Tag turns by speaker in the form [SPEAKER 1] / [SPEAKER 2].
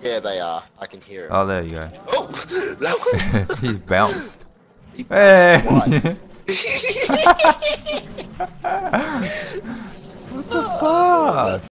[SPEAKER 1] Yeah, they are. I can hear it.
[SPEAKER 2] Oh, there you go.
[SPEAKER 1] Oh, that was.
[SPEAKER 2] He's bounced.
[SPEAKER 1] He bounced
[SPEAKER 2] Hey!
[SPEAKER 1] twice.
[SPEAKER 2] What the fuck?